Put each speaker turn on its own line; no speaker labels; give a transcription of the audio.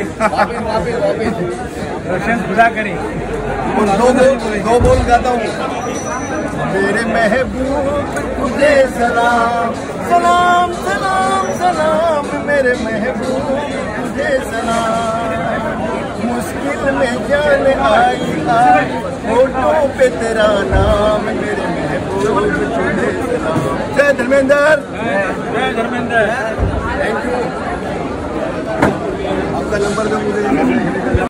रोशन खुदा करे।
दो बोल गाता हूँ। मेरे महबूब तुझे सलाम सलाम सलाम सलाम, मेरे महबूब तुझे सलाम। मुश्किल में जान आई आज होठों पे तेरा नाम, मेरे महबूब तुझे सलाम। जय धर्मेंद्र।
जय धर्मेंद्र।
Thank you. आपका नंबर दो मुझे।